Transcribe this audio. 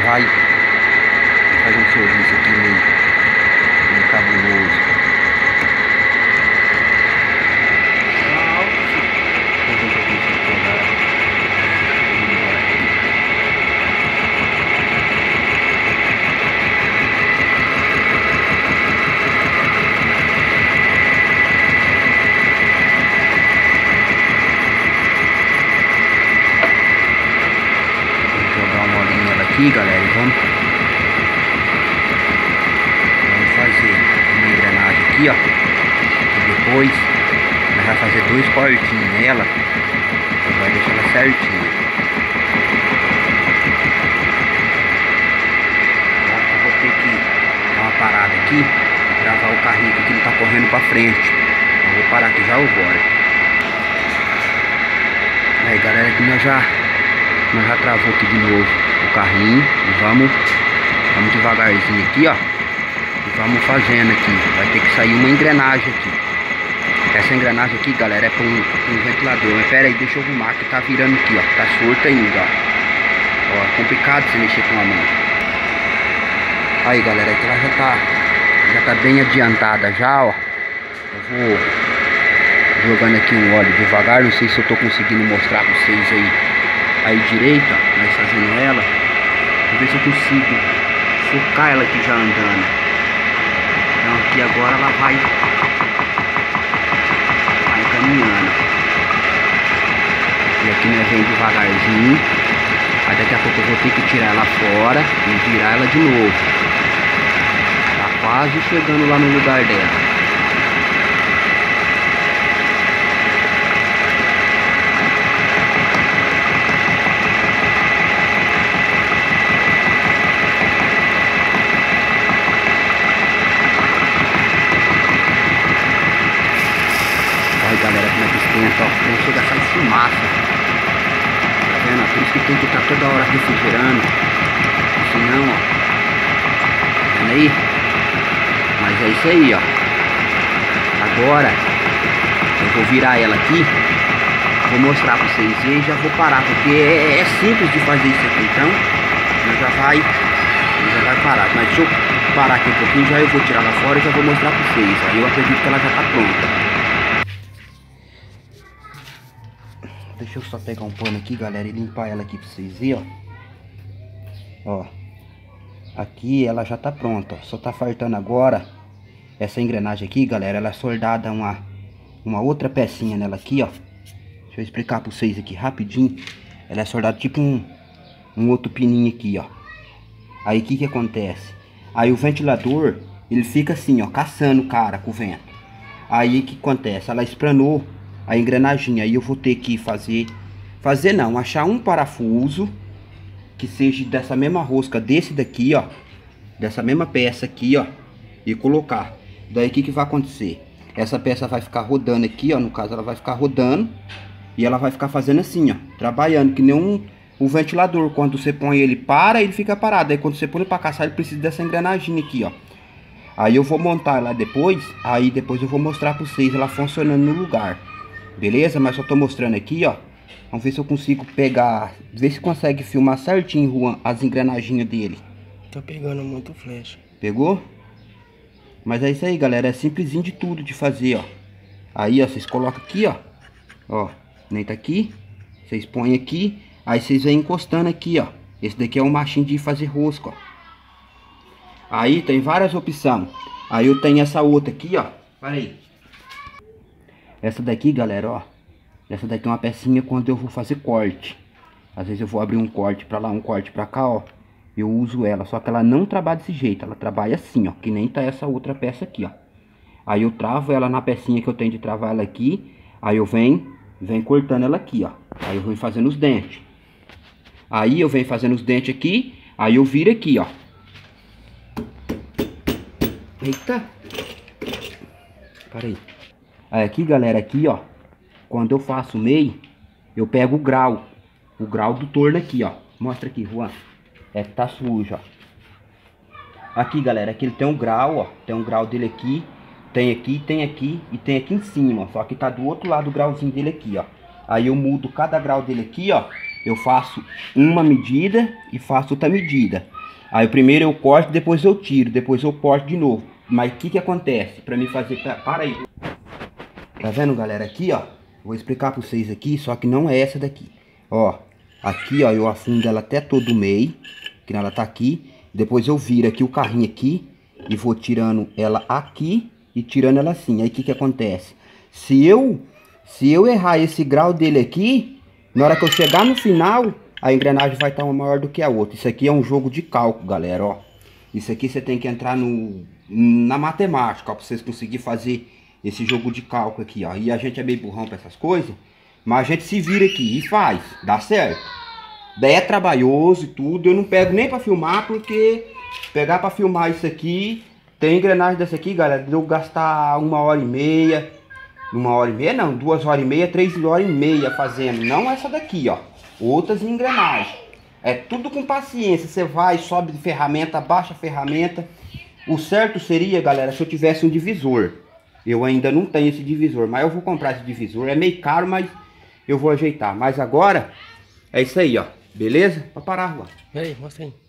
vai fazer um serviço aqui meio cabuloso. Deixa eu ver se eu consigo pegar. Aqui, galera, vamos fazer uma engrenagem aqui, ó, e depois nós vamos fazer 2 cortinhos nela e vai deixar ela certinha. Eu vou ter que dar uma parada aqui e travar o carrinho aqui que ele tá correndo pra frente. Eu vou parar aqui, já eu volto. Aí, galera, aqui nós já travou aqui de novo o carrinho e vamos devagarzinho aqui, ó, e vamos fazendo aqui. Vai ter que sair uma engrenagem aqui. Essa engrenagem aqui, galera, é para um ventilador. Mas pera aí, deixa eu arrumar que tá virando aqui, ó, tá solto ainda, ó. Ó, é complicado você mexer com a mão. Aí, galera, aqui ela já tá bem adiantada já, ó. Eu vou jogando aqui um óleo devagar, não sei se eu tô conseguindo mostrar pra vocês aí direita, mas fazendo ela, vou ver se eu consigo focar ela aqui já andando. Então aqui agora ela vai caminhando. E aqui nós vem devagarzinho. Aí daqui a pouco eu vou ter que tirar ela fora e virar ela de novo. Tá quase chegando lá no lugar dela. Galera, como é que esquenta, ó, quando chega sai fumaça, tá vendo? Por isso que tem que estar toda hora refrigerando, senão, ó, tá vendo aí? Mas é isso aí, ó. Agora eu vou virar ela aqui, vou mostrar pra vocês e já vou parar, porque é simples de fazer isso aqui. Então já vai parar, mas deixa eu parar aqui um pouquinho, já eu vou tirar ela fora e já vou mostrar pra vocês. Aí eu acredito que ela já tá pronta. Deixa eu só pegar um pano aqui, galera, e limpar ela aqui pra vocês verem, ó. Ó, aqui ela já tá pronta, ó. Só tá faltando agora essa engrenagem aqui, galera. Ela é soldada uma outra pecinha nela aqui, ó. Deixa eu explicar pra vocês aqui rapidinho. Ela é soldada tipo um outro pininho aqui, ó. Aí o que acontece? Aí o ventilador, ele fica assim, ó, caçando o cara com o vento. Aí o que acontece? Ela espanou a engrenagem. Aí eu vou ter que achar um parafuso que seja dessa mesma rosca desse daqui, ó, dessa mesma peça aqui, ó, e colocar. Daí o que vai acontecer? Essa peça vai ficar rodando aqui, ó, no caso ela vai ficar rodando e ela vai ficar fazendo assim, ó, trabalhando que nem um ventilador. Quando você põe ele para, ele fica parado. Aí quando você põe para caçar, ele precisa dessa engrenagem aqui, ó. Aí eu vou montar lá depois, aí depois eu vou mostrar para vocês ela funcionando no lugar. Beleza? Mas só tô mostrando aqui, ó. Vamos ver se eu consigo pegar, ver se consegue filmar certinho, Juan, as engrenagens dele. Tá pegando muito flash. Pegou? Mas é isso aí, galera. É simplesinho de tudo de fazer, ó. Aí, ó, vocês colocam aqui, ó. Ó, nem tá aqui. Vocês põem aqui. Aí vocês vêm encostando aqui, ó. Esse daqui é um machinho de fazer rosca, ó. Aí tem várias opções. Aí eu tenho essa outra aqui, ó. Para aí. Essa daqui, galera, ó. Essa daqui é uma pecinha quando eu vou fazer corte. Às vezes eu vou abrir um corte pra lá, um corte pra cá, ó. Eu uso ela, só que ela não trabalha desse jeito. Ela trabalha assim, ó. Que nem tá essa outra peça aqui, ó. Aí eu travo ela na pecinha que eu tenho de travar ela aqui. Aí eu venho cortando ela aqui, ó. Aí eu venho fazendo os dentes. Aí eu venho fazendo os dentes aqui. Aí eu viro aqui, ó. Eita. Para aí. Aí aqui, galera, aqui, ó. Quando eu faço o meio, eu pego o grau do torno aqui, ó. Mostra aqui, Juan. É que tá sujo, ó. Aqui, galera, aqui ele tem um grau, ó. Tem um grau dele aqui. Tem aqui, tem aqui e tem aqui em cima, ó. Só que tá do outro lado o grauzinho dele aqui, ó. Aí eu mudo cada grau dele aqui, ó. Eu faço uma medida e faço outra medida. Aí primeiro eu corto, depois eu tiro, depois eu corto de novo. Mas o que acontece? Pra mim fazer... Para aí. Tá vendo, galera? Aqui, ó. Vou explicar pra vocês aqui, só que não é essa daqui. Ó, aqui, ó, eu afundo ela até todo meio, que ela tá aqui. Depois eu viro aqui o carrinho aqui e vou tirando ela aqui e tirando ela assim. Aí o que acontece? Se eu errar esse grau dele aqui, na hora que eu chegar no final, a engrenagem vai estar uma maior do que a outra. Isso aqui é um jogo de cálculo, galera, ó. Isso aqui você tem que entrar na matemática, ó, pra vocês conseguirem fazer esse jogo de cálculo aqui, ó. E a gente é meio burrão pra essas coisas, mas a gente se vira aqui e faz, dá certo. Daí é trabalhoso e tudo, eu não pego nem pra filmar, porque pegar pra filmar isso aqui, tem engrenagem dessa aqui, galera, de eu gastar 1h30, 1h30 não, 2h30, 3h30 fazendo, não essa daqui, ó, outras engrenagens. É tudo com paciência, você vai, sobe de ferramenta, baixa a ferramenta. O certo seria, galera, se eu tivesse um divisor. Eu ainda não tenho esse divisor, mas eu vou comprar esse divisor. É meio caro, mas eu vou ajeitar. Mas agora, é isso aí, ó. Beleza? Pra parar, Juan. Aí, mostra aí.